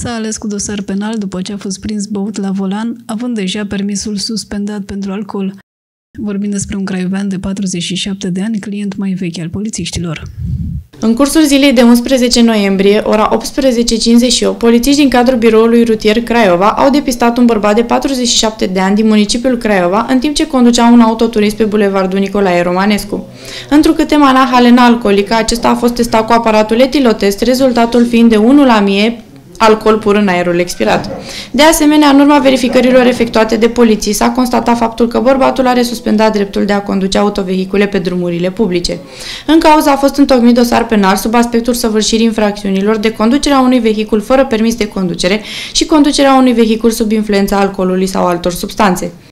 S-a ales cu dosar penal după ce a fost prins băut la volan, având deja permisul suspendat pentru alcool. Vorbim despre un craiovean de 47 de ani, client mai vechi al polițiștilor. În cursul zilei de 11 noiembrie, ora 18:58, polițiști din cadrul biroului rutier Craiova au depistat un bărbat de 47 de ani din municipiul Craiova, în timp ce conducea un autoturism pe bulevardul Nicolae Romanescu. Întrucât emana halena alcoolică, acesta a fost testat cu aparatul etilotest, rezultatul fiind de 1/1000 alcool pur în aerul expirat. De asemenea, în urma verificărilor efectuate de poliție, s-a constatat faptul că bărbatul are suspendat dreptul de a conduce autovehicule pe drumurile publice. În cauză a fost întocmit dosar penal sub aspectul săvârșirii infracțiunilor de conducerea unui vehicul fără permis de conducere și conducerea unui vehicul sub influența alcoolului sau altor substanțe.